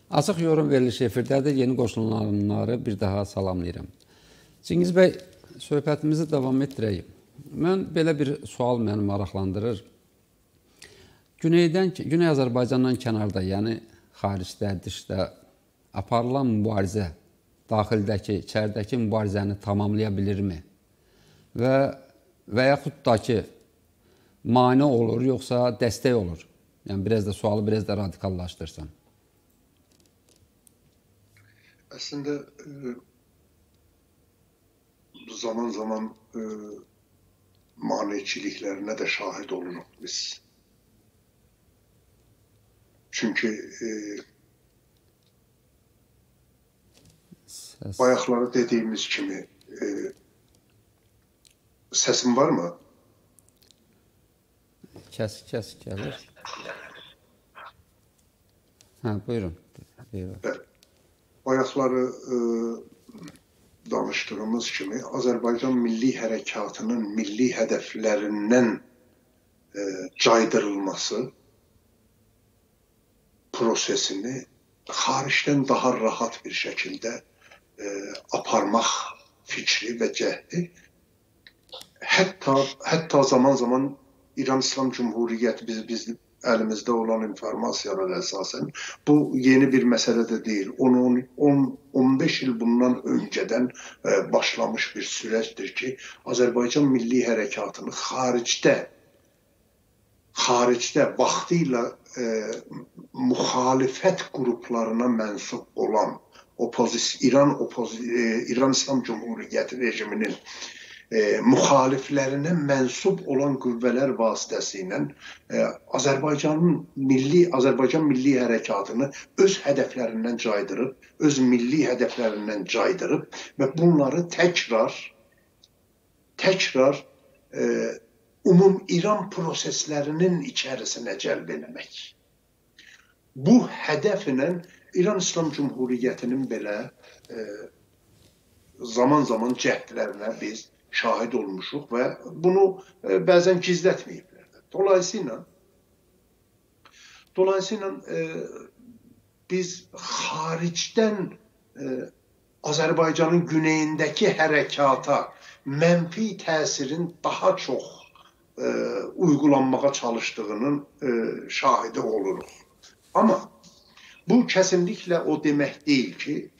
Açıq yorum verilişi efirdədir. Yeni qoşulanları bir daha salamlayıram. Cengiz bəy, söhbətimizi davam etdirək. Mən belə bir sual məni maraqlandırır. Güney Azərbaycandan kənarda, yəni xaricdə, dışda aparılan mübarizə, daxildəki, içəridəki mübarizəni tamamlaya bilirmi? Və yaxud da ki, mane olur, yoxsa dəstək olur? Yəni, biraz da sualı biraz da radikallaşdırsam. Əslində, zaman zaman maneçiliklərinə də şahid oluruq biz. Çünki bayaqları dediyimiz kimi səsim var mı? Kəsik gəlir. Hə, buyurun. Bayaqları danışdığımız kimi Azərbaycan Milli Hərəkatının milli hədəflərindən caydırılması prosesini xaricdən daha rahat bir şəkildə aparmaq fikri və cəhdi hətta zaman zaman İran İslam Cumhuriyyəti biz əlimizdə olan informasiyalar əsasən bu yeni bir məsələ də deyil. 10-15 il bundan öncədən başlamış bir süreçdir ki, Azərbaycan Milli Hərəkatını xaricdə vaxtıyla müxalifət qruplarına mənsub olan İran İslam Cumhuriyyəti rejiminin müxaliflərinə mənsub olan qüvvələr vasitəsilə Azərbaycan Milli Hərəkatını öz hədəflərindən caydırıb, öz milli hədəflərindən caydırıb və bunları təkrar İran proseslərinin içərisinə cəlb etmək. Bu hədəflə İran İslam Cumhuriyyətinin belə zaman cəhdlərinə biz şahid olmuşuq və bunu bəzən gizlətməyiblər. Dolayısıyla biz xaricdən Azərbaycanın güneyindəki hərəkata mənfi təsirin daha çox uygulanmağa çalışdığının şahidi oluruq. Amma bu kesinlikle o demek değil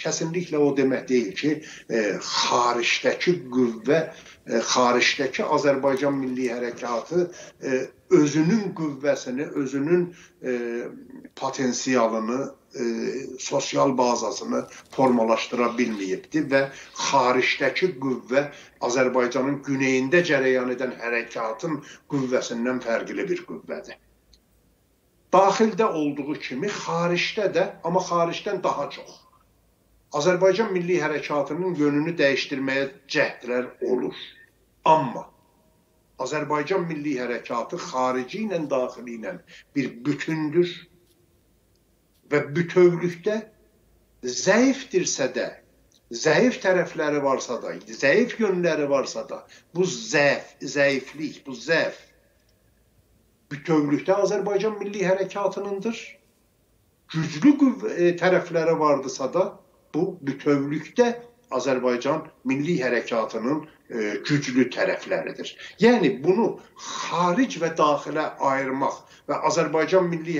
ki, xaricdəki qüvvə, xaricdəki Azərbaycan Milli Hərəkatı özünün qüvvəsini, özünün potensialını, sosial bazasını formalaşdıra bilməyibdir və xaricdəki qüvvə Azərbaycanın güneyində cərəyan edən hərəkatın qüvvəsindən fərqli bir qüvvədir. Daxildə olduğu kimi xaricdə də, amma xaricdən daha çox. Azərbaycan Milli Hərəkatının yönünü dəyişdirməyə cəhdlər olur. Amma Azərbaycan Milli Hərəkatı xarici ilə daxili ilə bir bütündür və bütövlükdə zəifdirsə də, zəif tərəfləri varsa da, zəif yönləri varsa da, bu zəiflik, bu zəif bütövlükdə Azərbaycan Milli Hərəkatınındır. Güclü tərəfləri vardısa da, bu bütövlükdə Azərbaycan Milli Hərəkatının güclü tərəfləridir. Yəni, bunu xaric və daxilə ayırmaq və Azərbaycan Milli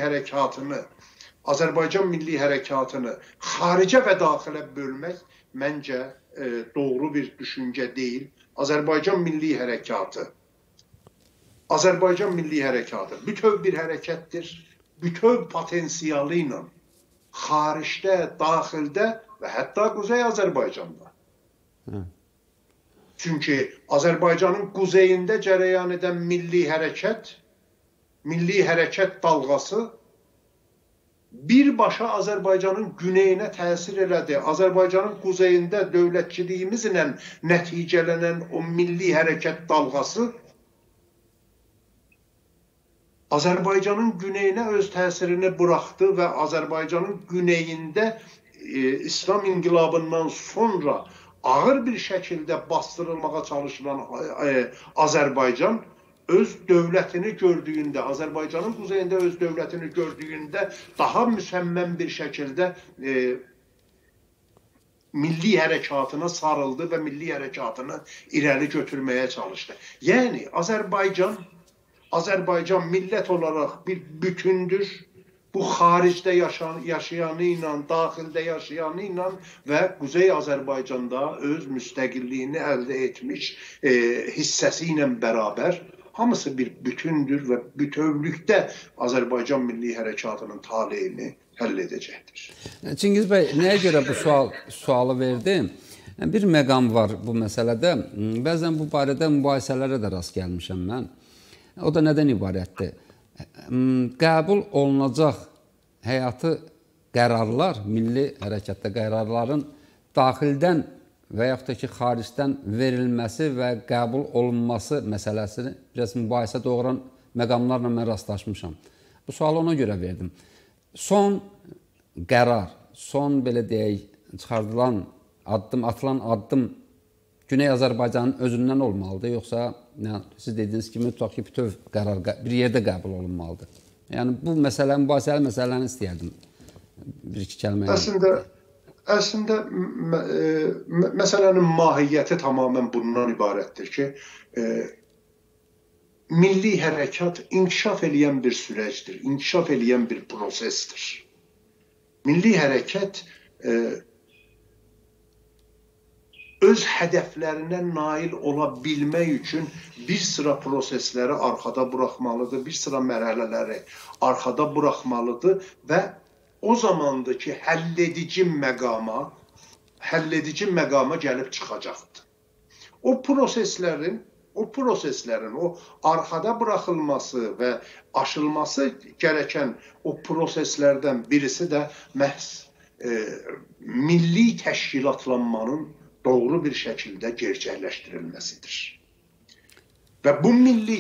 Hərəkatını xaricə və daxilə bölmək məncə doğru bir düşüncə deyil. Azərbaycan Milli Hərəkatı bütöv bir hərəkətdir, bütöv potensialı ilə xaricdə, daxildə və hətta Quzey Azərbaycanda. Çünki Azərbaycanın quzeyində cərəyan edən milli hərəkət dalğası birbaşa Azərbaycanın güneyinə təsir elədi. Azərbaycanın quzeyində dövlətçiliyimizlə nəticələnən o milli hərəkət dalğası Azərbaycanın güneyinə öz təsirini buraxdı və Azərbaycanın güneyində İslam inqilabından sonra ağır bir şəkildə bastırılmağa çalışılan Azərbaycan öz dövlətini gördüyündə, Azərbaycanın quzeyində öz dövlətini gördüyündə daha müsəmməm bir şəkildə milli hərəkatına sarıldı və milli hərəkatını irəli götürməyə çalışdı. Yəni Azərbaycan millət olaraq bir bütündür. Bu xaricdə yaşayanı ilə, daxildə yaşayanı ilə və Quzey Azərbaycanda öz müstəqilliyini əldə etmiş hissəsi ilə bərabər hamısı bir bütündür və bütövlükdə Azərbaycan milli hərəkatının taleyini həll edəcəkdir. Çingiz bəy, nəyə görə bu sualı verdim? Bir məqam var bu məsələdə. Bəzən bu barədə mübahisələrə də rast gəlmişəm mən. O da nədən ibarətdir? Qəbul olunacaq həyatı qərarlar, milli hərəkətdə qərarların daxildən və yaxud da ki, xaricdən verilməsi və qəbul olunması məsələsini biraz mübahisə doğuran məqamlarla mən rastlaşmışam. Bu sualı ona görə verdim. Son qərar, son belə deyək, çıxardılan addım, atılan addım Güney Azərbaycanın özündən olmalıdır, yoxsa siz dediyiniz kimi tutaq ki, bütöv qərar bir yerdə qəbul olunmalıdır. Yəni bu mübahisəli məsələni istəyərdim bir-iki kəlməyə. Əslində məsələnin mahiyyəti tamamilə bundan ibarətdir ki, milli hərəkat inkişaf eləyən bir sürəcdir, inkişaf eləyən bir prosesdir. Milli hərəkat öz hədəflərinə nail ola bilmək üçün bir sıra prosesləri arxada buraxmalıdır, bir sıra mərhələləri arxada buraxmalıdır və o zamandır ki, həlledici məqama gəlib çıxacaqdır. O proseslərin o arxada buraxılması və aşılması gərəkən o proseslərdən birisi də məhz milli təşkilatlanmanın doğru bir şəkildə gerçəkləşdirilməsidir. Və bu milli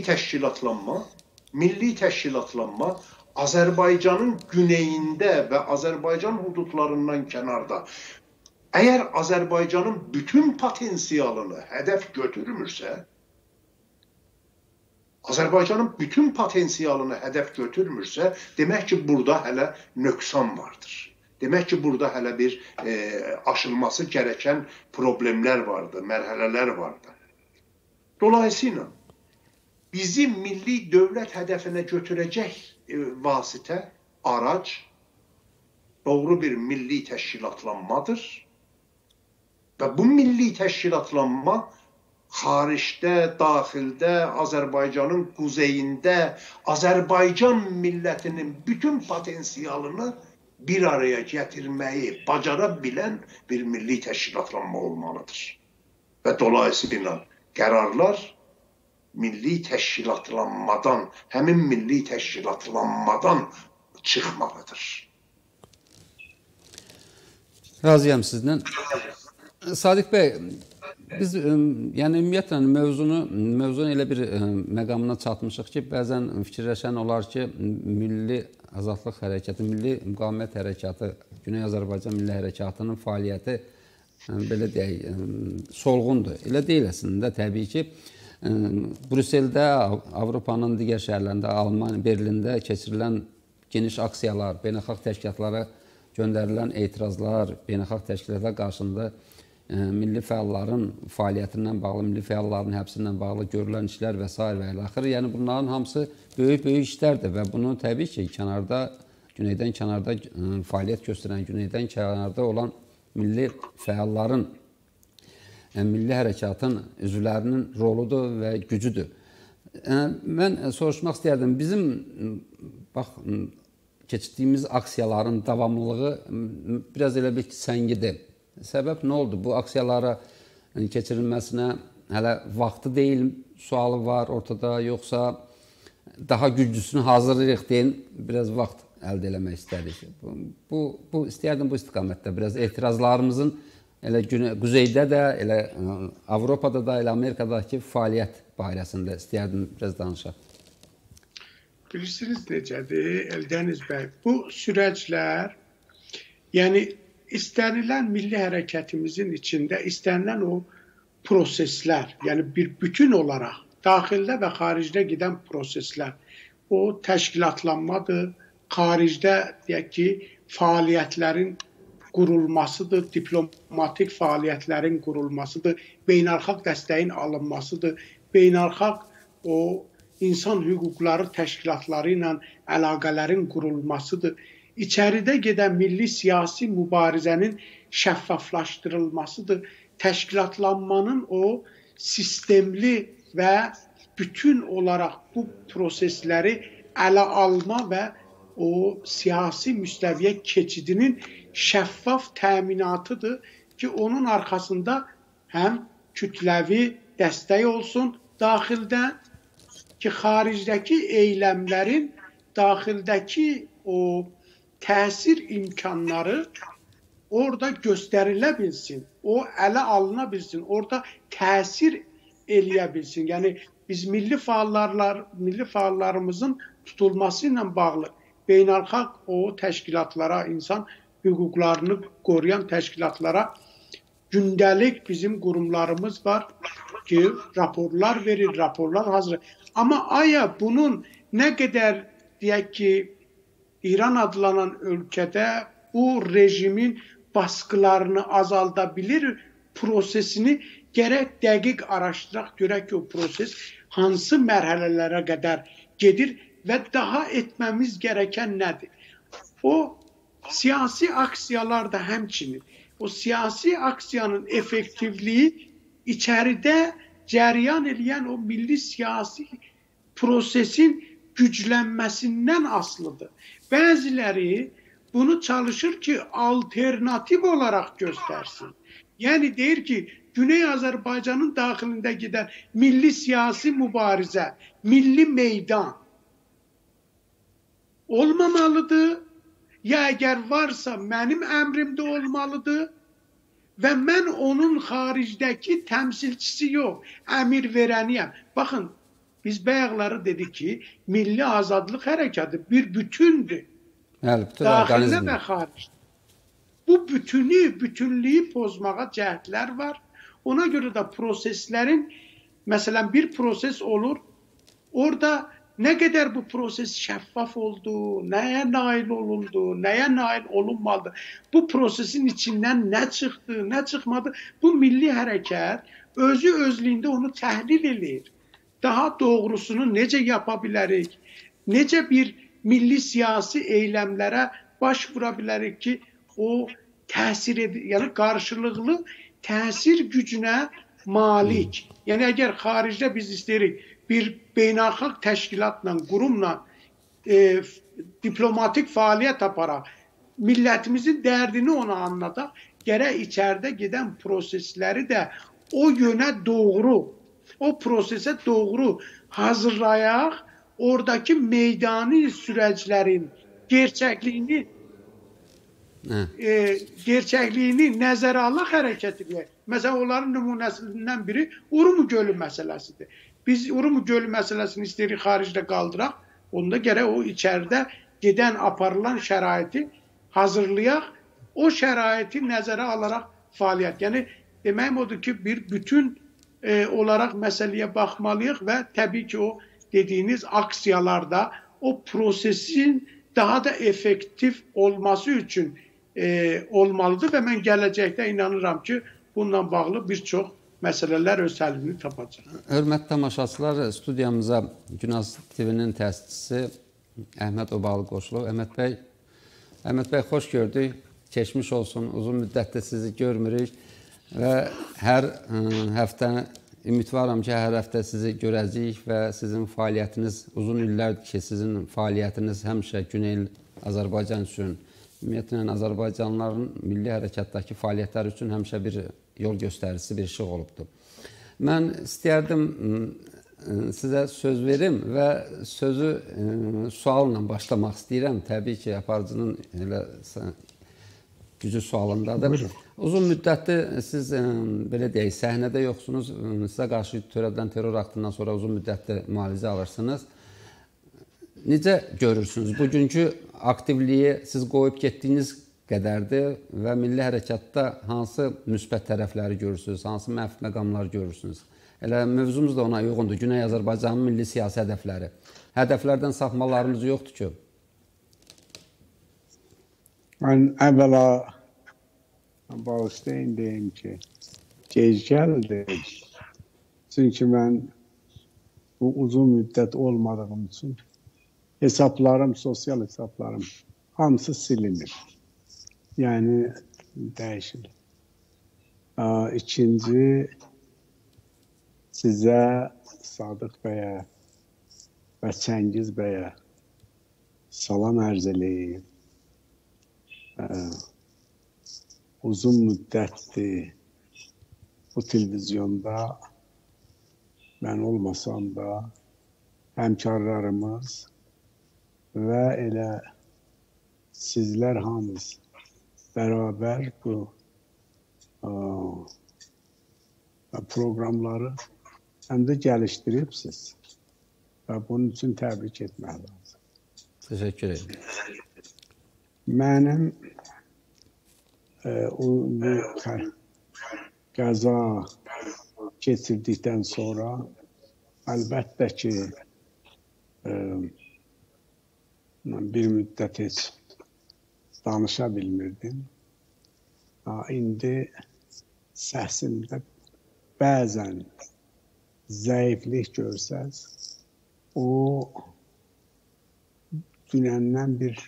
təşkilatlanma Azərbaycanın güneyində və Azərbaycan hududlarından kənarda əgər Azərbaycanın bütün potensialını hədəf götürmürsə, demək ki, burada hələ nöqsan vardır. Demək ki, burada hələ bir aşılması gərəkən problemlər vardır, mərhələlər vardır. Dolayısıyla bizi milli dövlət hədəfinə götürəcək vasitə, arac doğru bir milli təşkilatlanmadır və bu milli təşkilatlanma xaricdə, daxildə, Azərbaycanın quzeyində Azərbaycan millətinin bütün potensialını bir araya gətirməyi bacara bilən bir milli təşkilatlanma olmalıdır. Və dolayısıyla qərarlar milli təşkilatlanmadan, həmin milli təşkilatlanmadan çıxmalıdır. Razıyam sizdən. Sadiq bəy, biz yəni ümumiyyətlə mövzunun elə bir məqamına çatmışıq ki, bəzən fikirləşən olar ki, milli azadlıq hərəkatı, milli müqavimət hərəkatı, Güney Azərbaycan milli hərəkatının fəaliyyəti belə deyək, solğundur. Elə deyil əslində, təbii ki, Brüsseldə, Avropanın digər şəhərlərində, Almanya, Berlində keçirilən geniş aksiyalar, beynəlxalq təşkilatlara göndərilən etirazlar, beynəlxalq təşkilatlar qarşısında milli fəalların fəaliyyətindən bağlı, milli fəalların həbsindən bağlı görülən işlər və s. və ilaxır. Yəni bunların hamısı böyük işlərdir və bunu təbii ki, güneydən kənarda fəaliyyət göstərən, güneydən kənarda olan milli fəalların, milli hərəkatın üzvlərinin roludur və gücüdür. Mən soruşmaq istəyərdim, bizim keçdiyimiz aksiyaların davamlılığı biraz elə bir səngidir. Səbəb nə oldu? Bu aksiyalara keçirilməsinə hələ vaxtı deyil sualı var ortada, yoxsa daha güclüsünü hazırlayırıq deyin, biraz vaxt əldə eləmək istədik. İstəyərdim bu istiqamətdə biraz etirazlarımızın elə quzeydə də, elə Avropada da, elə Amerikadakı fəaliyyət barəsində istəyərdim biraz danışaq. Bilirsiniz necədir Eldəniz bəy? Bu sürəclər, yəni istənilən milli hərəkətimizin içində istənilən o proseslər, yəni bir bütün olaraq daxildə və xaricdə gedən proseslər. O təşkilatlanmadır, xaricdə deyək ki, fəaliyyətlərin qurulmasıdır, diplomatik fəaliyyətlərin qurulmasıdır, beynəlxalq dəstəyin alınmasıdır, beynəlxalq o insan hüquqları təşkilatları ilə əlaqələrin qurulmasıdır. İçəridə gedən milli siyasi mübarizənin şəffaflaşdırılmasıdır. Təşkilatlanmanın o sistemli və bütün olaraq bu prosesləri ələ alma və o siyasi müstəviyə keçidinin şəffaf təminatıdır ki, onun arxasında həm kütləvi dəstək olsun daxildə ki, xaricdəki eyləmlərin daxildəki o təsir imkanları orada göstərilə bilsin, o ələ alına bilsin, orada təsir eləyə bilsin. Yəni, biz milli fəallarımızın tutulması ilə bağlı beynəlxalq o təşkilatlara, insan hüquqlarını qoruyan təşkilatlara gündəlik bizim qurumlarımız var ki, raporlar verir, raporlar hazır. Amma aya bunun nə qədər, deyək ki, İran adlanan ölkədə bu rejimin baskılarını azalda bilir prosesini gərək dəqiq araşdıraq, görək ki, o proses hansı mərhələlərə qədər gedir və daha etməmiz gərəkən nədir? O siyasi aksiyalar da həmçinin, o siyasi aksiyanın effektivliyi içəridə cəryan edən o milli siyasi prosesin güclənməsindən asılıdır. Bəziləri bunu çalışır ki, alternativ olaraq göstərsin. Yəni deyir ki, Güney Azərbaycanın daxilində gedən milli siyasi mübarizə, milli meydan olmamalıdır, ya əgər varsa mənim əmrimdə olmalıdır və mən onun xaricdəki təmsilçisi yox, əmir verəniyəm. Baxın, biz bayaqları dedik ki, milli azadlıq hərəkatı bir bütündür. Daxilə və xaric. Bu bütünlüyü pozmağa cəhdlər var. Ona görə də proseslərin, məsələn, bir proses olur, orada nə qədər bu proses şəffaf oldu, nəyə nail olundu, nəyə nail olunmadı, bu prosesin içindən nə çıxdı, nə çıxmadı, bu milli hərəkət özü özlüyündə onu təhlil edir. Daha doğrusunu necə yapa bilərik, necə bir milli siyasi eyləmlərə baş vura bilərik ki, o təsir edir, yəni qarşılıqlı təsir gücünə malik. Yəni, əgər xaricdə biz istəyirik bir beynəlxalq təşkilatla, qurumla diplomatik fəaliyyət aparaq, millətimizin dərdini ona anladaq, gərək içəridə gedən prosesləri də o yönə doğru, o prosesə doğru hazırlayaq, oradakı meydani sürəclərin gerçəkliyini nəzərə alaq hərəkət edək. Məsələn, onların nümunəsindən biri Urumqi gölü məsələsidir. Biz Urumqi gölü məsələsini istəyirik xaricdə qaldıraq, onda gərək o içəridə gedən, aparılan şəraiti hazırlayaq, o şəraiti nəzərə alaraq fəaliyyət. Yəni, deməyim odur ki, bir bütün olaraq məsələyə baxmalıyıq və təbii ki, o dediyiniz aksiyalarda o prosesin daha da effektiv olması üçün olmalıdır və mən gələcəkdə inanıram ki, bununla bağlı bir çox məsələlər öz həllini tapacaq. Hörmətli tamaşaçılar, studiyamıza Günaz TV-nin təsisçisi Əhməd Obalı qoşulub. Əhməd bəy, xoş gördük, keçmiş olsun, uzun müddətdə sizi görmürük və hər həftə ümidvaram ki, hər həftə sizi görəcəyik və sizin fəaliyyətiniz, uzun illərdir ki, sizin fəaliyyətiniz həmişə Güney Azərbaycan üçün, ümumiyyətlə Azərbaycanlıların milli hərəkatdakı fəaliyyətlər üçün həmişə bir yol göstəricisi, bir işıq olubdur. Mən istəyərdim sizə söz verim və sözü sualla başlamaq istəyirəm. Təbii ki, aparıcının elə gücü sualındadır. Uzun müddətli siz, belə deyək, səhnədə yoxsunuz, sizə qarşı törədilən terror aktından sonra uzun müddətli müalicə alırsınız. Necə görürsünüz? Bugünkü aktivliyi siz qoyub getdiyiniz qədərdir və milli hərəkatda hansı müsbət tərəfləri görürsünüz, hansı mənfi məqamlar görürsünüz? Elə mövzumuz da ona uyğundur. Güney Azərbaycanın milli siyasi hədəfləri. Hədəflərdən sapmalarımız yoxdur ki. Mən əvvəla bağışlayın deyim ki, gec gəldi. Çünki mən bu uzun müddət olmadığım üçün hesablarım, sosial hesablarım hamısı silinir. Yəni dəyişir. İkinci, sizə Sadıq bəyə və Çəngiz bəyə salam ərz eləyim. Uzun müddətdir bu televizyonda mən olmasam da həmkarlarımız və elə sizlər hamınız bərabər bu proqramları həm də gəlişdiribsiniz və bunun üçün təbrik etmək lazım. Təşəkkür edirəm. Mənim bu qəza keçirdikdən sonra əlbəttə ki mən bir müddət heç danışa bilmirdim. İndi səsimdə bəzən zəiflik görsəz, o dünəndən bir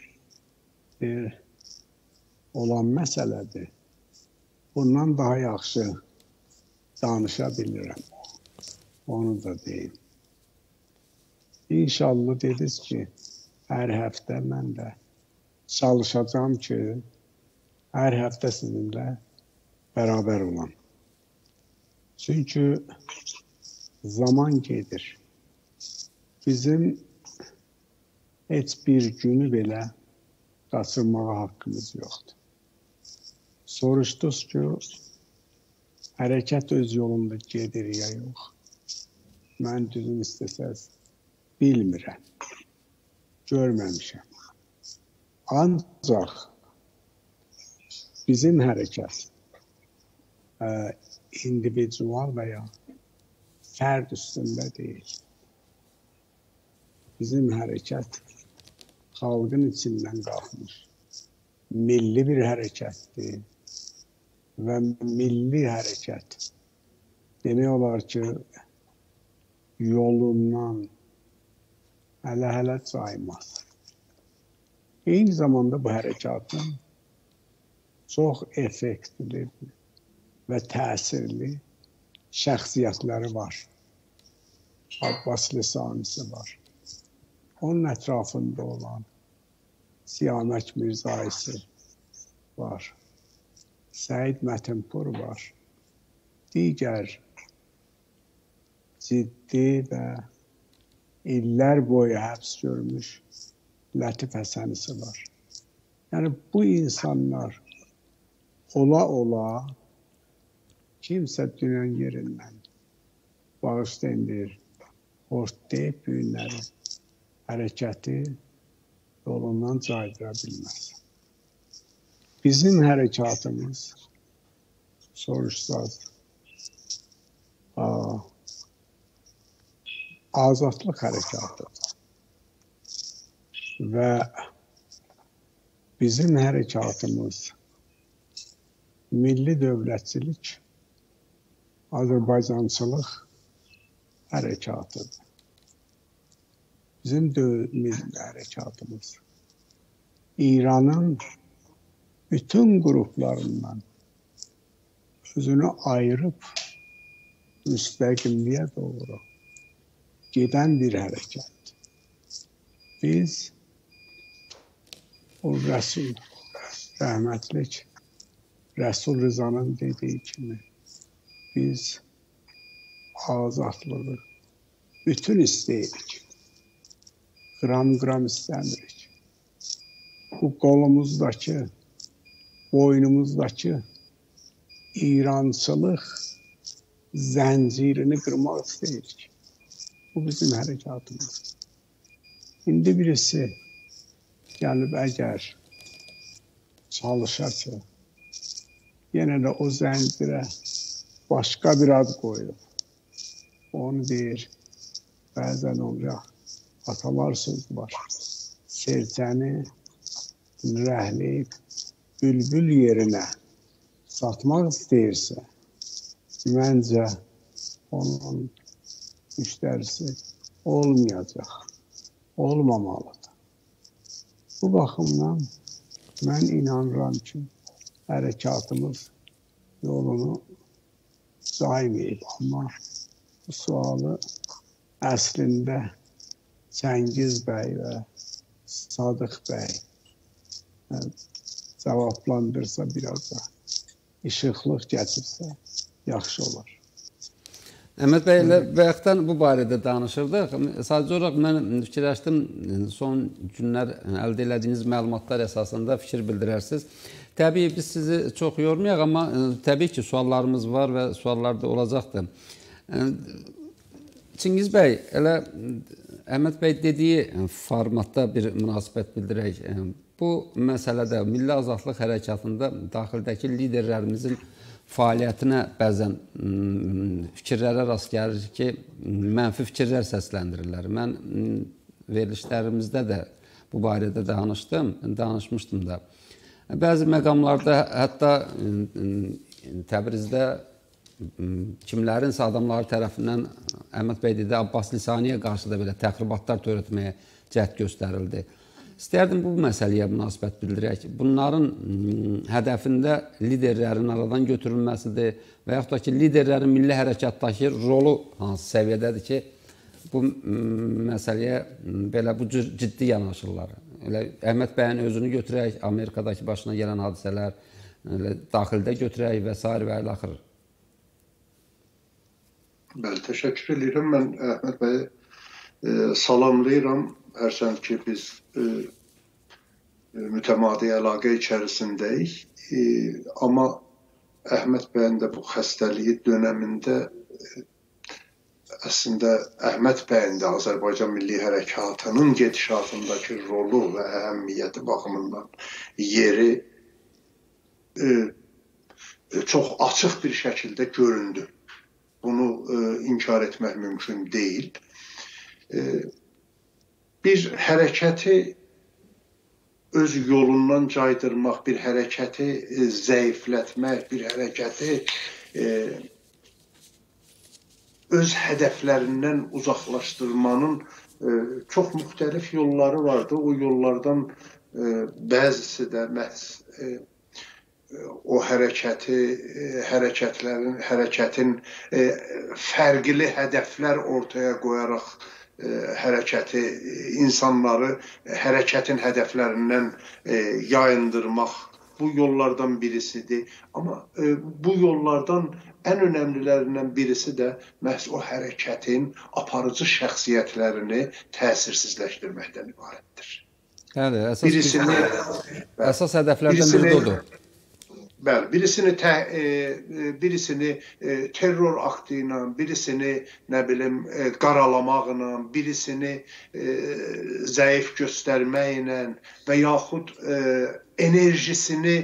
olan məsələdir. Bundan daha yaxşı danışa bilirəm. Onu da deyim. İnşallah dediniz ki, hər həftə mən də çalışacağım ki, hər həftə sizinlə bərabər olan. Çünki zaman gedir. Bizim heç bir günü belə qaçırmağa haqqımız yoxdur. Soruşdunuz ki, hərəkət öz yolunda gedir ya yox. Mən düzün istəsəz bilmirəm, görməmişəm. Ancaq bizim hərəkət individual və ya fərd üstündə deyil. Bizim hərəkət xalqın içindən qalxmış, milli bir hərəkətdir və milli hərəkət demək olar ki, yolundan hələ caymaz. Eyni zamanda bu hərəkatın çox effektli və təsirli şəxsiyyətləri var. Abbas Lisanisi var. Onun ətrafında olan Siyamək Mirzayisi var. Səid Mətinpur var. Digər ciddi və illər boyu həbs görmüş Lətif Həsənisi var. Yəni bu insanlar ola kimsə dünyanın yerindən bağışlayın deyir, ortlayıb büyünləri hərəkəti yolundan caydıra bilməz. Bizim hərəkatımız soruşsaz azadlıq hərəkatıdır. Və bizim hərəkatımız milli dövlətçilik, Azərbaycançılıq hərəkatıdır. Bizim milli hərəkatımız İranın bütün qruplarından özünü ayırıb müstəqilliyə doğru gedən bir hərəkət. Biz o Rəsul, rəhmətlik Rəsul Rızanın dediyi kimi biz azadlığı bütün istəyirik. Qram istəmirik. Bu qolumuzdakı, boynumuzdakı İrançılıq zəncirini qırmaq istəyirik. Bu bizim hərəkatımız. İndi birisi gəlib əgər çalışa ki, yenə də o zəncirə başqa bir ad qoyub, onu deyir. Bəzən olacaq. Atalar sözü var. Serçəni rəhləyib bülbül yerinə satmaq istəyirsə, məncə onun müştərisi olmayacaq, olmamalıdır. Bu baxımdan mən inanıram ki, hərəkatımız yolunu daiməyib. Amma bu sualı əslində Çəngiz bəy və Sadıq bəy cavablandırsa, biraz da işıqlıq gətirsə, yaxşı olar. Əhməd bəy ilə bayaqdan bu barədə danışırdıq. Sadəcə olaraq mən fikirləşdim, son günlər əldə elədiyiniz məlumatlar əsasında fikir bildirərsiniz. Təbii biz sizi çox yormayaq, amma təbii ki, suallarımız var və suallar da olacaqdır. Çingiz bəy, elə Əhməd bəy dediyi formatda bir münasibət bildirək. Bu məsələdə Milli Azadlıq Hərəkatında daxildəki liderlərimizin fəaliyyətinə bəzən fikirlərə rast gəlir ki, mənfi fikirlər səsləndirirlər. Mən verilişlərimizdə də bu barədə danışmışdım da. Bəzi məqamlarda hətta Təbrizdə kimlərinsə adamları tərəfindən Əhməd bəy dedi, Abbas Lisaniyə qarşı da belə təxribatlar törətməyə cəhd göstərildi. İstərdim bu məsələyə münasibət bildirək. Bunların hədəfində liderlərin aradan götürülməsidir və yaxud da ki, liderlərin milli hərəkatdakı rolu hansı səviyyədədir ki, bu məsələyə belə bu cür ciddi yanaşırlar. Əhməd bəyin özünü götürək, Amerikadakı başına gələn hadisələr, daxildə götürək və s. və ilaxır. Bəli, təşəkkür edirəm. Mən Əhməd bəyi salamlayıram. Hərçənd ki, biz mütəmadi əlaqə içərisindəyik. Amma Əhməd bəyin də bu xəstəliyi dönəmində əslində Əhməd bəyin də Azərbaycan Milli Hərəkatının gedişatındakı rolu və əhəmiyyəti baxımından yeri çox açıq bir şəkildə göründü. Bunu inkar etmək mümkün deyil. Bir hərəkəti öz yolundan caydırmaq, bir hərəkəti zəiflətmək, bir hərəkəti öz hədəflərindən uzaqlaşdırmanın çox müxtəlif yolları vardı. O yollardan bəzisi də məhz o hərəkətin fərqli hədəflər ortaya qoyaraq hərəkəti, insanları hərəkətin hədəflərindən yayındırmaq bu yollardan birisidir. Amma bu yollardan ən önəmlilərindən birisi də məhz o hərəkətin aparıcı şəxsiyyətlərini təsirsizləşdirməkdən ibarətdir. Bəli, əsas hədəflərdən biri odur. Bəli, birisini terror aktı ilə, birisini qaralamaqla, birisini zəif göstərməklə və yaxud enerjisini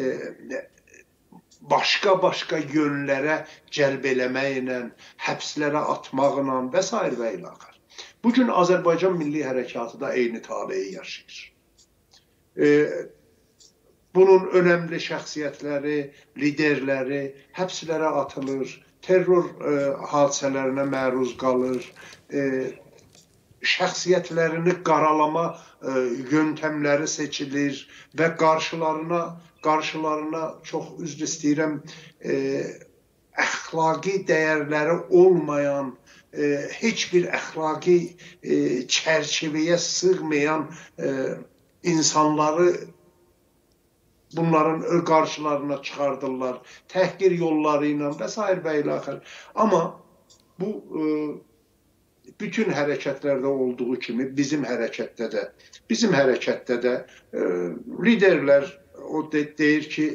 başqa yönlərə cəlb eləməklə, həbslərə atmaqla və s. və ilaxır. Bugün Azərbaycan Milli Hərəkatı da eyni taleyi yaşayır. Bunun önəmli şəxsiyyətləri, liderləri həbslərə atılır, terror hadisələrinə məruz qalır, şəxsiyyətlərini qaralama yöntəmləri seçilir və qarşılarına çox üzr istəyirəm, əxlaqi dəyərləri olmayan, heç bir əxlaqi çərçivəyə sığmayan insanları bunların qarşılarına çıxardırlar, təhqir yolları ilə və s. və ilaxır. Amma bu bütün hərəkətlərdə olduğu kimi bizim hərəkətdə də liderlər o deyir ki,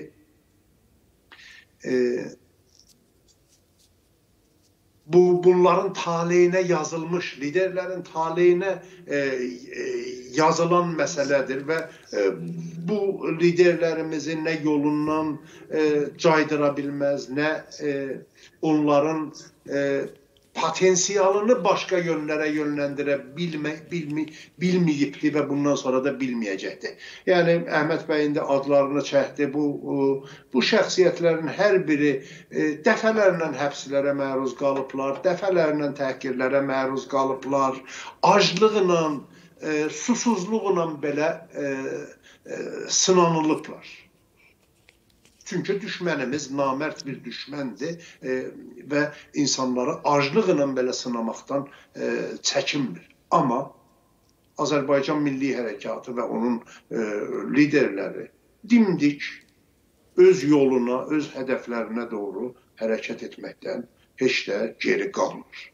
bunların taleyinə yazılmış, liderlərin taleyinə yazılan məsələdir və bu liderlərimizi nə yolundan caydıra bilməz, nə onların potensialını başqa yönlərə yönləndirə bilməyibdi və bundan sonra da bilməyəcəkdi. Yəni Əhməd bəyin də adlarını çəkdi. Bu şəxsiyyətlərin hər biri dəfələrlə həbslərə məruz qalıblar, dəfələrlə təhqirlərə məruz qalıblar, aclıqla, susuzluqla belə sınanılıblar. Çünki düşmənimiz namərd bir düşməndir və insanları aclıqla belə sınamaqdan çəkinmir. Amma Azərbaycan Milli Hərəkatı və onun liderləri dimdik öz yoluna, öz hədəflərinə doğru hərəkət etməkdən heç də geri qalmır.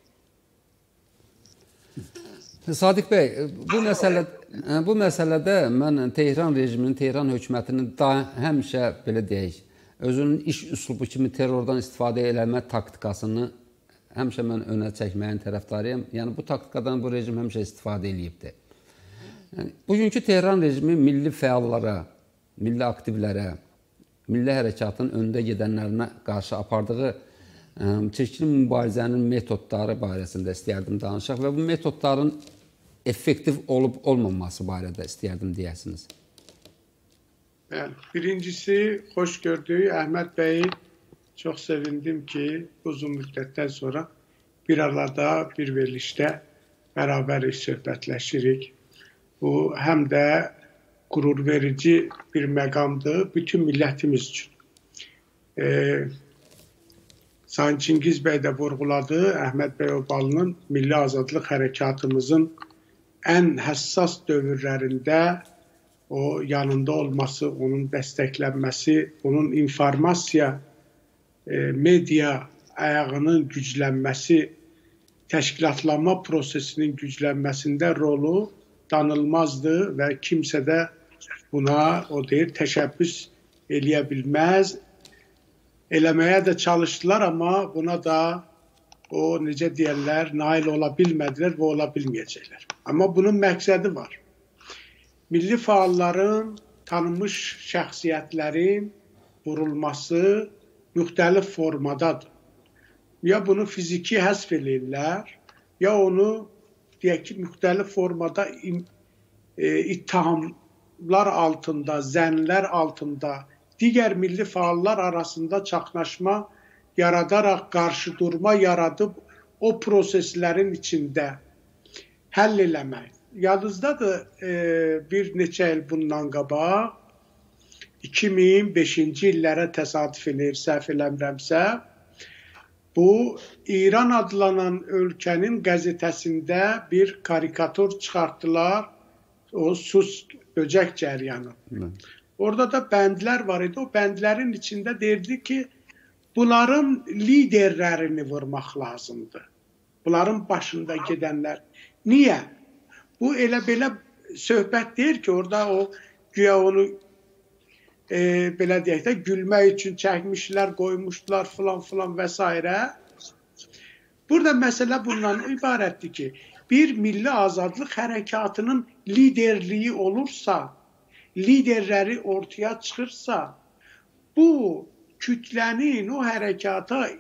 Sadiq bəy, bu məsələdə mən Tehran rejiminin, Tehran hökumətinin həmişə belə deyək, özünün iş üslubu kimi terrordan istifadə eləmə taktikasını həmişə mən önə çəkməyin tərəfdarıyam. Yəni bu taktikadan bu rejim həmişə istifadə eləyibdir. Yəni, bugünkü Tehran rejimi milli fəallara, milli aktivlərə, milli hərəkatın önündə gedənlərinə qarşı apardığı çirkli mübarizənin metodları barəsində istəyərdim danışaq və bu metodların effektiv olub-olmaması barədə istəyərdim deyəsiniz. Birincisi, xoş gördük. Əhməd bəyi çox sevindim ki, uzun müddətdən sonra bir arada, bir verilişdə bərabər söhbətləşirik. Bu, həm də qürur verici bir məqamdır bütün millətimiz üçün. Sayın Çingiz bəy də vurğuladı, Əhməd bəy Obalı'nın milli azadlıq hərəkatımızın ən həssas dövrlərində o yanında olması, onun dəstəklənməsi, onun informasiya, media ayağının güclənməsi, təşkilatlanma prosesinin güclənməsində rolu danılmazdır və kimsə də buna təşəbbüs eləyə bilməz. Eləməyə də çalışdılar, amma buna da necə deyərlər, nail ola bilmədilər və ola bilməyəcəklər. Amma bunun məqsədi var. Milli fəalların, tanınmış şəxsiyyətlərin vurulması müxtəlif formadadır. Ya bunu fiziki həsf eləyirlər, ya onu deyək ki, müxtəlif formada ittihamlar altında, zənlər altında, digər milli fəallar arasında çaxnaşma yaradaraq, qarşı durma yaradıb o proseslərin içində həll eləmək. Yadınızdadır, bir neçə il bundan qabaq, 2005-ci illərə təsadüf eləyir, səhv eləmirəmsə, bu İran adlanan ölkənin qəzetəsində bir karikatur çıxartdılar, o sus böcək cəryanı. Orada da bəndlər var idi, o bəndlərin içində deyirdi ki, bunların liderlərini vurmaq lazımdır. Bunların başında gedənlər. Niyə? Bu elə belə söhbət deyir ki, orada o güya onu belə deyək də gülmək üçün çəkmişlər, qoymuşdular filan və s. Burada məsələ bundan ibarətdir ki, bir milli azadlıq hərəkatının liderliyi olursa, liderləri ortaya çıxırsa, bu kütlənin o hərəkata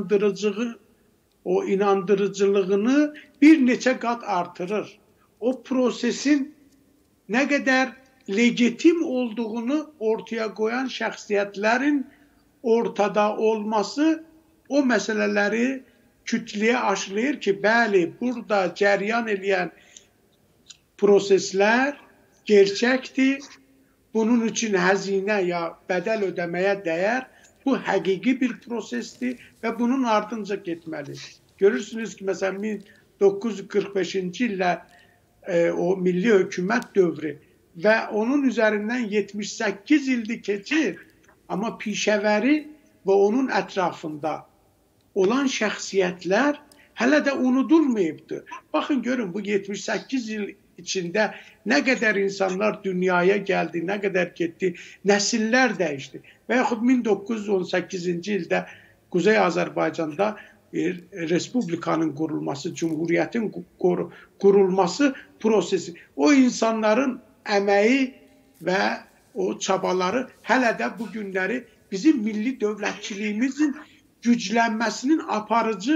inandırıcılığını bir neçə qat artırır. O prosesin nə qədər legitim olduğunu ortaya qoyan şəxsiyyətlərin ortada olması o məsələləri kütləyə aşılayır ki, bəli, burada cəryan eləyən proseslər gerçəkdir, bunun üçün həzinə ya bədəl ödəməyə dəyər, bu həqiqi bir prosesdir və bunun ardınca getməlidir. Görürsünüz ki, məsələn, 1945-ci illə o milli hökumət dövrü və onun üzərindən 78 ildir keçir, amma pişəvəri və onun ətrafında olan şəxsiyyətlər hələ də unudulmayıbdır. Baxın, görün, bu 78 il içində nə qədər insanlar dünyaya gəldi, nə qədər getdi, nəsillər dəyişdi. Və yaxud 1918-ci ildə Quzey Azərbaycanda bir respublikanın qurulması, cumhuriyyətin qurulması prosesi. O insanların əməyi və o çabaları hələ də bu günləri bizim milli dövlətçiliyimizin güclənməsinin aparıcı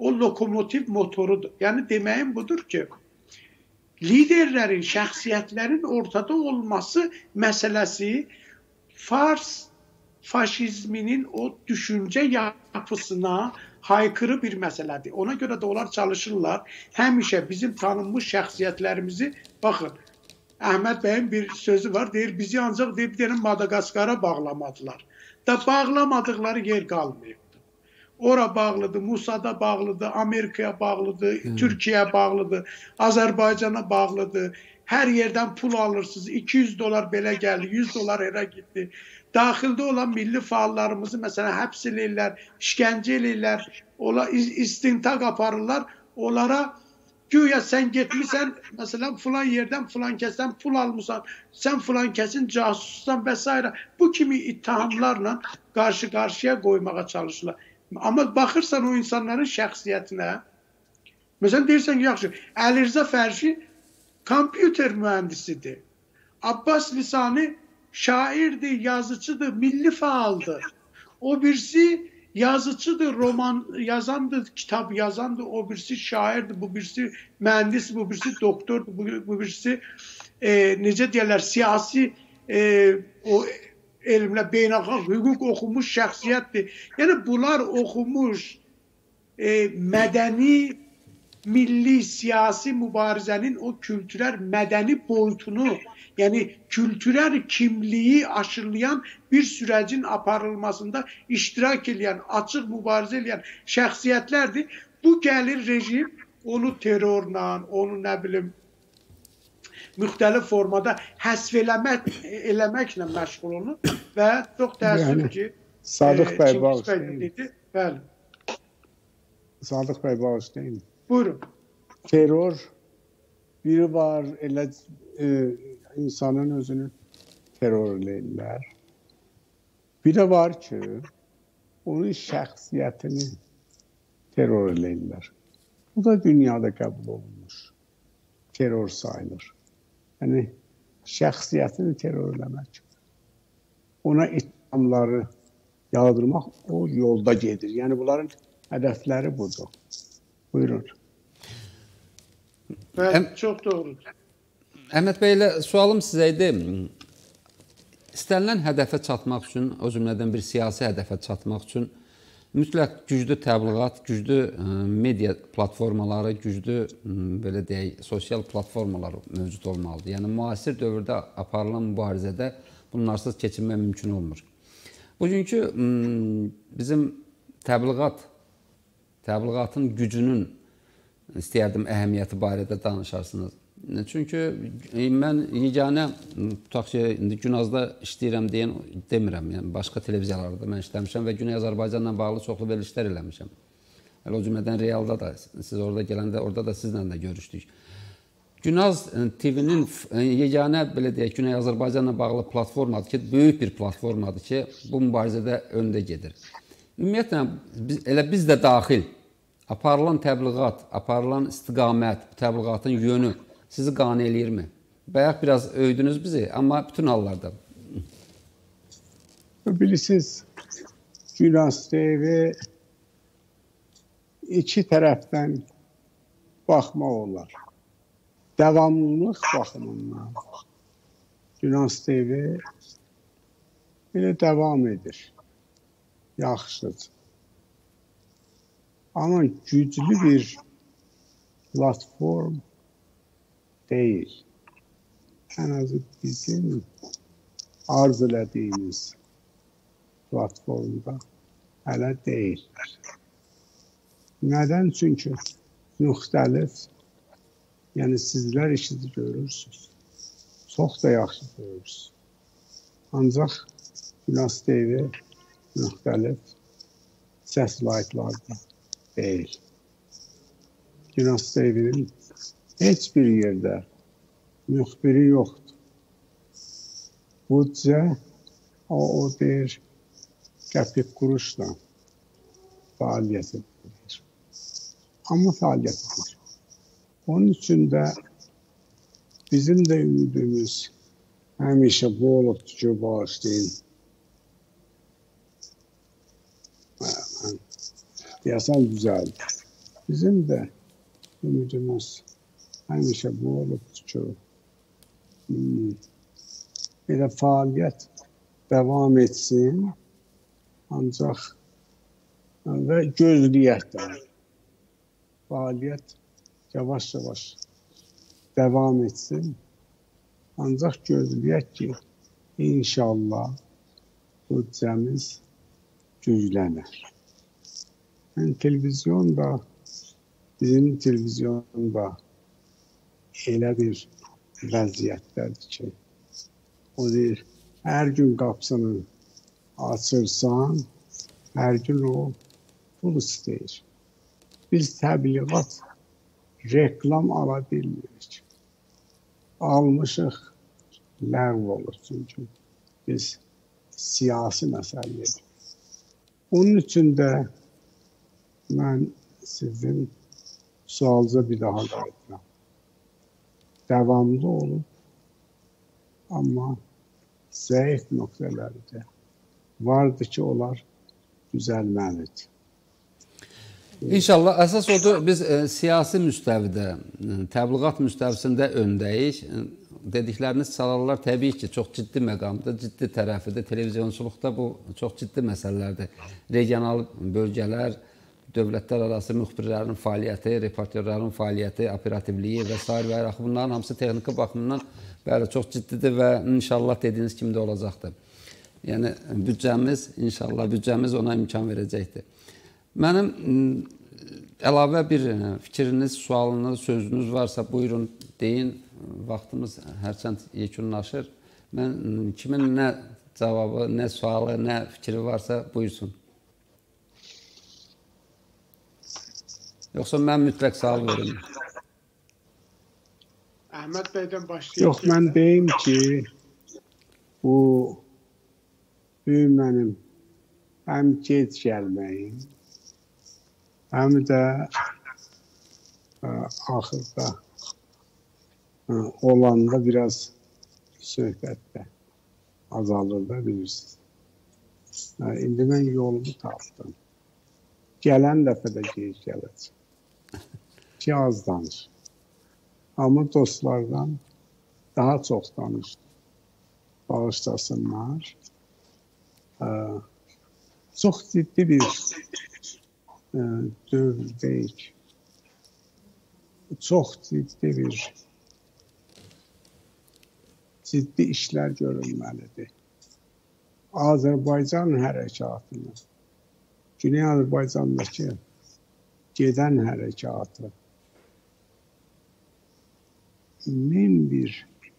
o lokomotiv motorudur. Yani deməyim budur ki, liderlərin, şəxsiyyətlərin ortada olması məsələsi Fars faşizminin o düşünce yapısına haykırı bir meseledir. Ona göre de onlar çalışırlar. Həmişə bizim tanınmış şəxsiyyətlərimizi, baxın, Əhməd bəyin bir sözü var, deyir, bizi ancaq deyib deyən Madagaskara bağlamadılar. Da bağlamadıkları yer qalmayıb. Ora bağlıdır, Musa'da bağlıdır, Amerika'ya bağlıdır, Türkiye'ye bağlıdır, Azerbaycan'a bağlıdır. Her yerden pul alırsınız. 200 dolar belə geldi, 100 dolar elə gitti. Daxildə olan milli faallarımızı mesela həbs eləyirlər, işgəncə eləyirlər, istintaq aparırlar. Onlara güya sen getmişsən, mesela falan yerden falan kesten pul almışsan, sen falan kesin casussan vesaire. Bu kimi ittihamlarla karşı karşıya koymaya çalışırlar. Ama baxırsan o insanların şəxsiyyətinə, mesela deyirsən ki, yaxşı, Əli Rza Fərşi kompüter mühendisidir. Abbas Lisani şairdir, yazıcıdır, milli faaldır. O birisi yazıcıdır, roman yazandır, kitap yazandır, o birisi şairdir, bu birisi mühendis, bu birisi doktordur, bu birisi necə deyirlər, siyasi o elmlə beynəlxalq hüquq oxumuş şəxsiyyətdir. Yəni bunlar oxumuş mədəni, milli, siyasi mübarizənin o kültürel, mədəni boyutunu, yəni kültürel kimliyi aşılayan bir sürecin aparılmasında iştirak edən, açıq mübarizə edən şəxsiyyətlərdir. Bu gəlir rejim onu terrorla, onu nə bilim, müxtəlif formada həsv eləməklə məşğul olunur və çox təəssüf ki, Sadıq bəy bağışlayın. Bəli. Sadıq bəy bağışlayın. Buyurun. Terror biri var, elə insanın özünü terror eləyirlər. Bir də var ki, onun şəxsiyyətini terror eləyirlər. Bu da dünyada qəbul olunmuş. Terror sayılır. Yəni, şəxsiyyətini terror eləmək. Ona ittihamları yağdırmaq o yolda gedir. Yəni, bunların hədəfləri budur. Buyurun. Evet, çok doğrudur. Əhməd bəy, ilə sualım sizə idi. İstənilən hədəfə çatmaq üçün, o cümlədən bir siyasi hədəfə çatmaq üçün mütləq güclü təbliğat, güclü media platformaları, güclü belə deyək, sosial platformalar mövcud olmalıdır. Yəni müasir dövrdə aparılan mübarizədə bunlarsız keçinmək mümkün olmur. Bugünkü bizim təbliğatın gücünün istəyərdim əhəmiyyəti barədə danışarsınız. Çünki mən yeganə, tutaq ki, indi Günazda işləyirəm deyən demirəm. Yəni başqa televiziyalarda mən işləmişəm və Güney Azərbaycanla bağlı çoxlu verilişlər eləmişəm. Hələ o cümlədən Realda da, siz orada gələndə, orada da sizlə də görüşdük. Günaz TV-nin yeganə, belə deyək, Güney Azərbaycanla bağlı platformadır ki, böyük bir platformadır ki, bu mübarizədə öndə gedir. Ümumiyyətlə, elə biz də daxil aparılan təbliğat, aparılan istiqamət, təbliğatın yönü sizi qane eləyirmi? Bayaq biraz övdünüz bizi, amma bütün hallarda. Bilirsiniz, Günaz TV iki tərəfdən baxmaq olar. Davamlılıq baxımından Günaz TV belə davam edir. Yaxşıdır. Ama güclü bir platform değil. En azı bizim arz elədiyimiz platformda hələ deyil. Neden? Çünkü müxtəlif, yani sizler işini görürsünüz. Çox da yaxşı görürsünüz. Ancaq Günaz TV müxtəlif səslayıqlarda değil. Günaz TV'nin heç bir yerdə müxbiri yoxdur. Budcə o bir qəpik quruşla fəaliyyət edir. Amma fəaliyyət edir. Onun üçün də bizim də ümidimiz həmişə bu olubdur ki, bağışlayın. Deyəsən düzəldi. Bizim də ümidimiz həmişə bu olubdur ki, belə fəaliyyət davam etsin, ancaq və gözləyək də. Fəaliyyət yavaş-yavaş davam etsin, ancaq gözləyək ki, inşallah büdcəmiz güclənər. Yəni, televizyon da, bizim televizyon da elə bir vəziyyətdədir ki, o deyir, hər gün qapısını açırsan, hər gün o pul istəyir. Biz təbliğat, reklam ala bilmirik. Almışıq, ləğv olur çünki biz siyasi məsələdir. Onun üçün də mən sizin sualınıza bir daha qayıdıram. Davamlı olub, amma zəif nöqtələri də vardır ki, onlar düzəlməlidir. İnşallah əsas odur, biz siyasi müstəvidə, təbliğat müstəvisində öndəyik. Dedikləriniz çalarlar təbii ki, çox ciddi məqamdır, ciddi tərəfidir. Televizyonçuluqda bu çox ciddi məsələlərdir. Regional bölgələr, dövlətlər arası müxbirlərin fəaliyyəti, reportyorların fəaliyyəti, operativliyi və s. və bunların hamısı texniki baxımından bəli, çox ciddidir və inşallah dediyiniz kimi də olacaqdır. Yəni, büdcəmiz ona imkan verəcəkdir. Mənim əlavə bir fikriniz, sualınız, sözünüz varsa buyurun, deyin. Vaxtımız hərçənd yekunlaşır. Mən kimin nə cavabı, nə sualı, nə fikri varsa buyursun. Yoxsa mən mütləq sual verim. Əhməd bəydən başlayaq. Yox, mən deyim ki, bu mənim həm gec gəlməyim, həm də axırda olanda biraz söhbətdə azalır da bilirsiniz. İndi mən yolumu tapdım. Gələn dəfə də gec gələcəm. Ki, az danış. Amma dostlardan daha çox danışdım. Bağışlasınlar. Çox ciddi bir dövrdəyik. Çox ciddi işlər görülməlidir. Azərbaycan hərəkatını, Güney Azərbaycandakı gedən hərəkatı min bir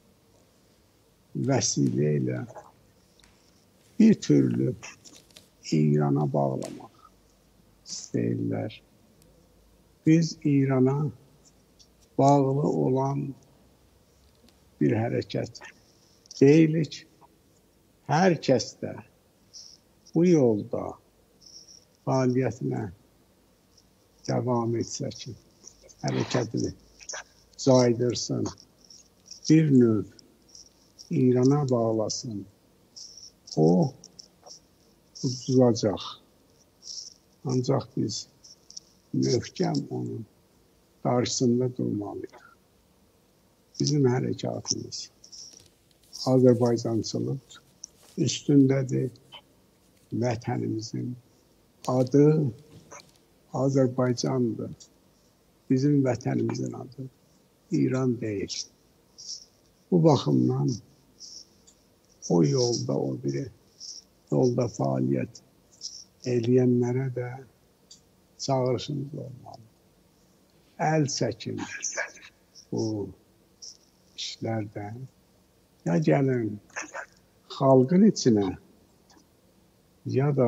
vəsilə ilə bir türlü İrana bağlamaq istəyirlər. Biz İrana bağlı olan bir hərəkət deyilik. Hər kəs də bu yolda fəaliyyətinə davam etsə ki, hərəkətini caydırsın, bir növ İrana bağlasın, o uduzacaq. Ancaq biz möhkəm onun qarşısında durmalıyıq. Bizim hərəkatımız Azərbaycançılıq üstündədir. Vətənimizin adı Azərbaycandır. Bizim vətənimizin adı İran deyil. Bu baxımdan o yolda, o biri yolda fəaliyyət eləyənlərə də çağırışımız olmalı. Əl çəkin bu işlərdən. Ya gəlin xalqın içinə, ya da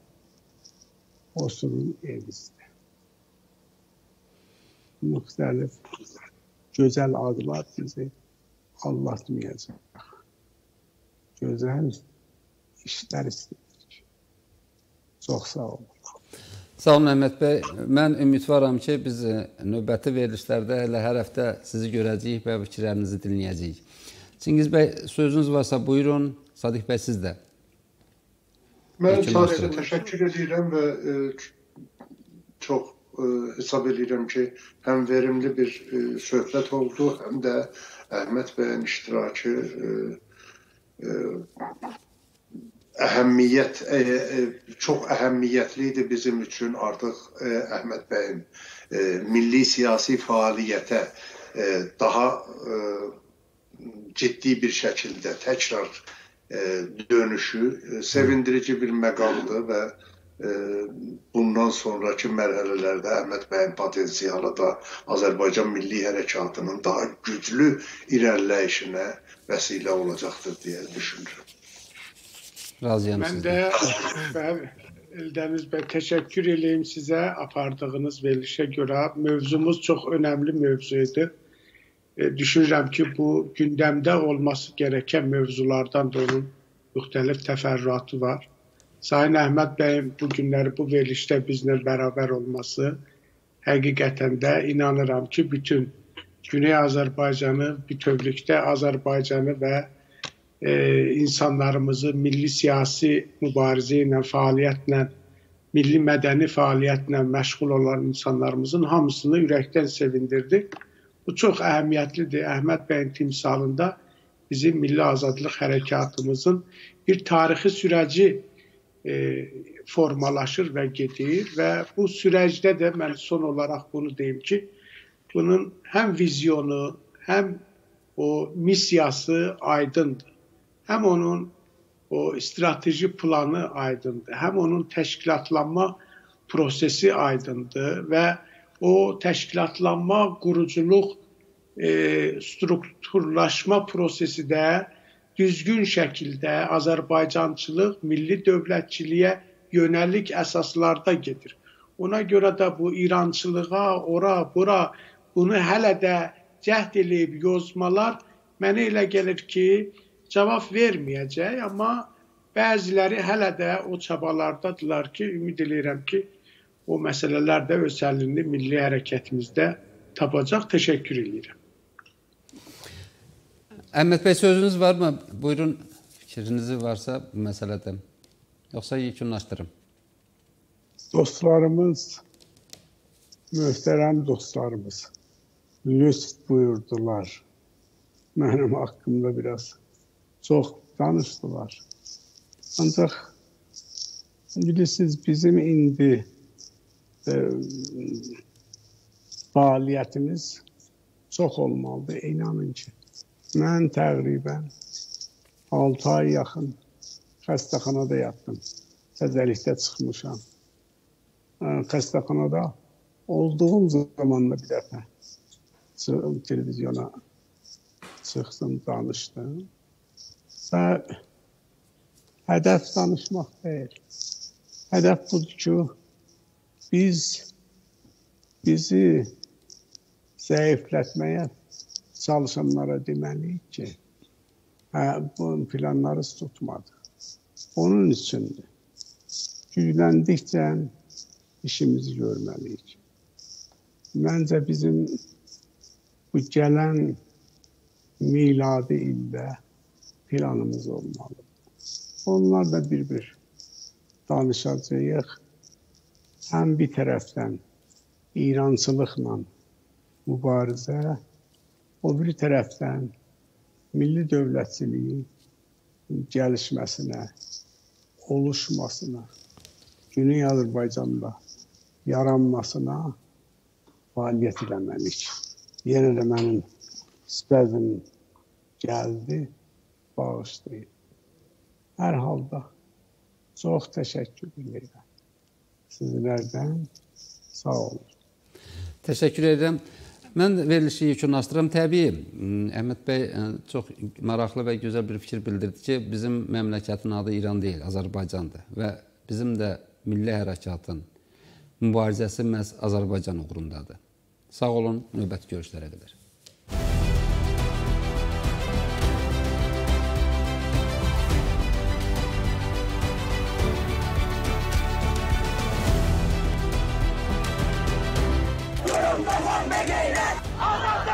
oturun evinizdə. Müxtəlif gözəl adlar bizi aldatmayacaq. Gözəl işlər istəyirik. Çox sağ olun. Sağ olun, Əhməd bəy. Mən ümidvaram ki, biz növbəti verilişlərdə elə hər həftə sizi görəcəyik və fikirlərinizi dinləyəcəyik. Çingiz bəy, sözünüz varsa buyurun. Sadiq bəy, siz də. Mən sadəcə təşəkkür edirəm və çox hesab edirəm ki, həm verimli bir söhbət oldu, həm də Əhməd bəyin iştirakı çox əhəmiyyətli idi bizim üçün. Artıq Əhməd bəyin milli siyasi fəaliyyətə daha ciddi bir şəkildə təkrar dönüşü sevindirici bir məqamdır və bundan sonraki mərhələlərdə Əhməd bəyin potensialı da Azərbaycan milli hərəkatının daha güclü irəliləyişinə vəsilə olacaqdır deyə düşünürəm. Razıyam Mən sizdən. də Eldəniz bəy təşəkkür edeyim sizə apardığınız verilişə görə. Mövzumuz çox önəmli mövzuydu. Düşünürəm ki, bu gündəmdə olması gerəkən mövzulardan da onun müxtəlif təfərrüatı var. Sayın Əhməd bəyin bu günləri bu verilişdə bizlə bərabər olması həqiqətən də inanıram ki, bütün Güney Azərbaycanı, bütövlükdə Azərbaycanı və insanlarımızı milli siyasi mübarizə ilə, fəaliyyətlə, milli mədəni fəaliyyətlə məşğul olan insanlarımızın hamısını ürəkdən sevindirdi. Bu çox əhəmiyyətlidir. Əhməd bəyin timsalında bizim milli azadlıq hərəkatımızın bir tarixi sürəci formalaşır və gedir və bu sürəcdə də mən son olaraq bunu deyim ki, bunun həm vizyonu, həm o missiyası aydındır. Həm onun o strateji planı aydındır, həm onun təşkilatlanma prosesi aydındır və o təşkilatlanma, quruculuq, strukturlaşma prosesi də düzgün şəkildə Azərbaycançılıq, milli dövlətçiliyə yönəlik əsaslarda gedir. Ona görə də bu İrançılığa, ora, bura bunu hələ də cəhd eləyib yozmalar mənə elə gəlir ki, cavab verməyəcək, amma bəziləri hələ də o çabalardadılar ki, ümid edirəm ki, o məsələlər də öz həllini milli hərəkətimizdə tapacaq. Təşəkkür edirəm. Əhməd bəy, sözünüz varmı? Buyurun, fikrinizi varsa bu məsələdə. Yoxsa yekunlaşdırım. Dostlarımız, möhtərəm dostlarımız lütf buyurdular. Mənim haqqımda biraz çox danışdılar. Ancaq bilirsiniz, bizim indi fəaliyyətimiz çox olmalıdır. İnanın ki, mən təqribən 6 ay yaxın xəstəxanada yatdım. Təzəlikdə çıxmışam. Xəstəxanada olduğum zaman da bir dəfə televizyona çıxdım, danışdım. Və hədəf danışmaq deyil. Hədəf budur ki, bizi zəiflətməyə çalışanlara deməliyik ki, bu planları tutmadı. Onun üçündür. Gücləndikcə işimizi görməliyik. Məncə bizim bu gələn miladi ildə planımız olmalı. Onlar da bir-bir danışacağıq. Həm bir tərəfdən İrançılıqla mübarizə, o bir tərəfdən milli dövlətçiliyin gəlişməsinə, oluşmasına, Güney Azərbaycanda yaranmasına fəaliyyət eləməliyik. Yenə də mənim spəzim gəldi, bağışlayın. Hər halda çox təşəkkür edirəm. Sizlərdən sağ olun. Təşəkkür edirəm. Mən verilişi yekunlaşdırıram. Təbii, Əhməd bəy çox maraqlı və gözəl bir fikir bildirdi ki, bizim məmləkətin adı İran deyil, Azərbaycandır və bizim də milli hərəkatın mübarizəsi məhz Azərbaycan uğrundadır. Sağ olun, növbəti görüşlərə qədər. Durun, kapan ve geylet!